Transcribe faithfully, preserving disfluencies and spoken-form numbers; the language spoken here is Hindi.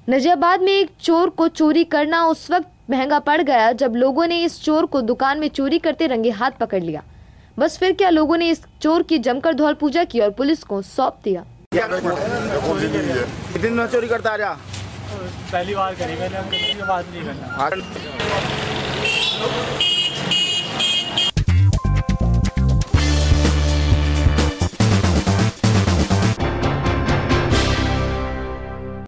नजियाबाद में एक चोर को चोरी करना उस वक्त महंगा पड़ गया जब लोगों ने इस चोर को दुकान में चोरी करते रंगे हाथ पकड़ लिया। बस फिर क्या, लोगों ने इस चोर की जमकर धौल पूजा की और पुलिस को सौंप दिया। दिन में चोरी करता रहा, पहली बार करी मैंने, बात नहीं करना।